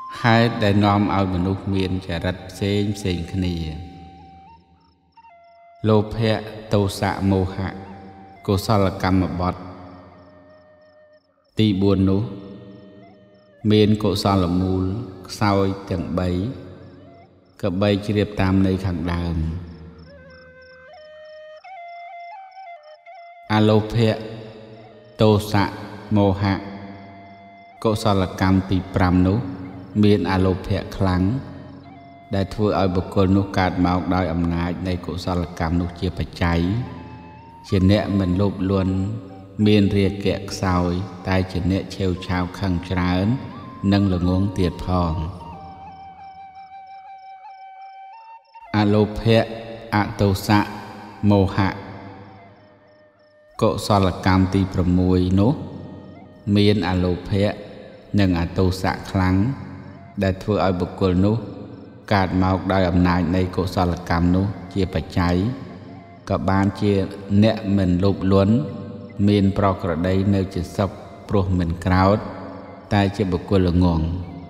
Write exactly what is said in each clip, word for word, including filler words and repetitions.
hai đại nom ao manu miền chả rạch xên xên khnia lô phe tô xạ mô hạ cô sao là cầm một bọt ti buồn nú miền cô sao là mù sao chẳng bấy cặp bay chỉ đẹp tam nơi khẳng đàm alo phe tô xạ mô hạ cô sao là cầm ti pram nú miền alo phe kháng đại thưa ở bậc cô nô cát mạo đòi âm náiในกุศลกรรมនោះជាបច្ច័យជាអ្នកមិនលោភលន់មានរាគៈខ្សោយតែជាអ្នកឆេវឆាវខឹងច្រើននិងល្ងងទៀតផងអលោភៈអតោសៈមោហៈកុសលកម្មទីប្រាំមួយនោះមានអលោភៈនិងអតោសៈខ្លាំងដែលធ្វើឲ្យបុគ្គលនោះកើតមកដោយអំណាចនៃកុសលកម្មនោះជាបច្ច័យក៏បានជាអ្នកមិនលោភលន់មានប្រក្រតីនៅជាសុខព្រោះមិនក្រោធតែជាបុគ្គលល្ងង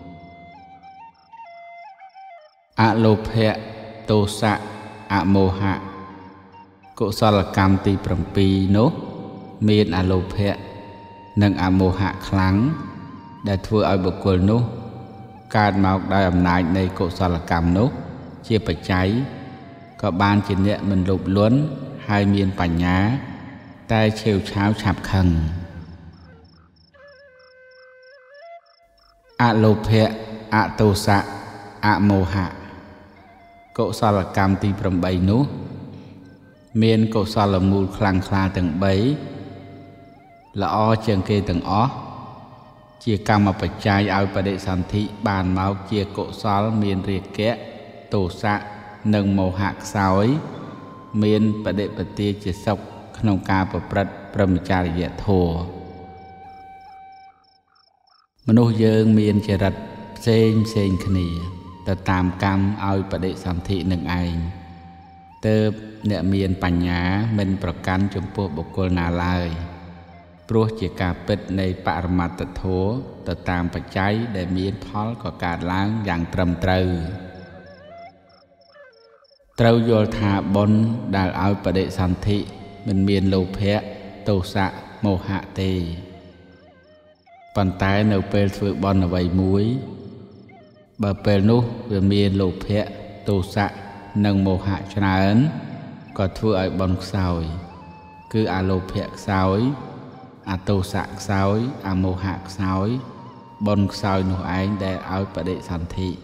អលោភៈទោសៈអមោហៈកុសលកម្មទីប្រាំពីរនោះមានអលោភៈនិងអមោហៈខ្លាំងដែលធ្វើឲ្យបុគ្គលនោះកើតមកដោយអំណាចនៃកុសលកម្មនោះជាបច្ច័យក៏បានជាអ្នកមិនលោភលន់ហើយមានបញ្ញាតែឆេវឆាវឆាប់ខឹងអលោភៈអតោសៈអមោហៈកុសលកម្មទីប្រាំបីនោះមានកុសលមូលខ្លាំងក្លាទាំងបីល្អជាងគេទាំងអស់ជាកម្មបច្ច័យឲ្យបដិសន្ធិបានមកជាកុសលមានរាគៈទោសៈនិងមោហៈខ្សោយមានបដិបទាជាសុខក្នុងការប្រព្រឹត្តព្រហ្មចរិយធម៌មនុស្សយើងមានចរិតផ្សេងផ្សេងគ្នាទៅតាមកម្មឲ្យបដិសន្ធិនឹងឯងទើបអ្នកមានបញ្ញាមិនប្រកាន់ចំពោះបុគ្គលណាឡើយព្រោះជាការពិតនៃបរមត្តធម៌ទៅតាមបច្ច័យដែលមានផលក៏កើតឡើងយ៉ាងត្រឹមត្រូវត្រូវយល់ថាបុណ្យដែលឲ្យបដិសន្ធិមិនមានលោភៈទោសៈមោហៈទេប៉ុន្តែនៅពេលធ្វើបុណ្យអ្វីមួយបើពេលនោះវាមានលោភៈទោសៈនិងមោហៈច្រើនក៏ធ្វើឲ្យបុណ្យខ្សោយគឺអលោភៈខ្សោយអតោសៈខ្សោយអមោហៈខ្សោយបុណ្យខ្សោយនោះឯងដែលឲ្យបដិសន្ធិ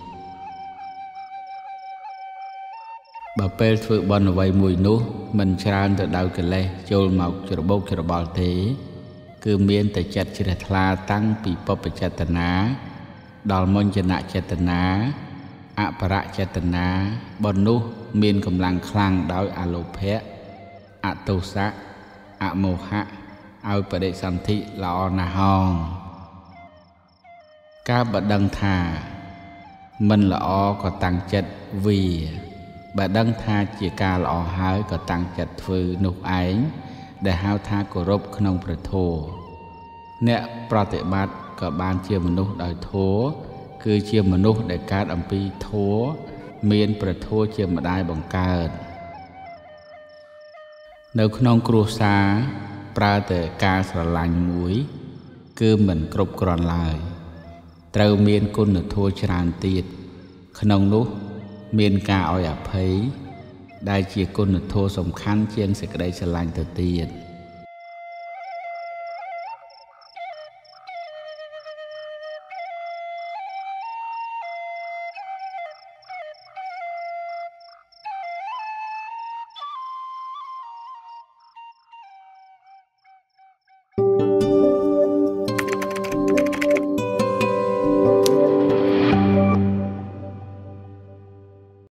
បើពេលធ្វើបុណ្យអ្វីមួយនោះមិនច្រើនទៅដោយកិលេសចូលមកច្របូកច្របល់ទេគឺមានតែចិត្តជ្រះថ្លាតាំងពីពុព្វចេតនាដល់មញ្ញនចេតនាអបរចេតនាបុណ្យនោះមានកម្លាំងខ្លាំងដោយអលោភៈអតោសៈអមោហៈឲ្យបដិសន្ធិល្អណាស់ហងការបដិងថាមិនល្អក៏តាំងចិត្តវាបើដឹងថាជាការល្អហើយក៏តាំងចិត្តធ្វើនោះឯងដែលហៅថាគោរពក្នុងព្រះធម៌អ្នកប្រតិបត្តិក៏បានជាមនុស្សដោយធម៌គឺជាមនុស្សដែលកើតអំពីធម៌មានព្រះធម៌ជាម្ដាយបង្កើតនៅក្នុងគ្រួសារប្រើតែការស្រឡាញ់មួយគឺមិនគ្រប់គ្រាន់ឡើយត្រូវមានគុណធម៌ច្រើនទៀតក្នុងនោះមានការឲ្យអភ័យដែលជាគុណធម៌សំខាន់ជាងសេចក្តីស្រឡាញ់ទៅទៀត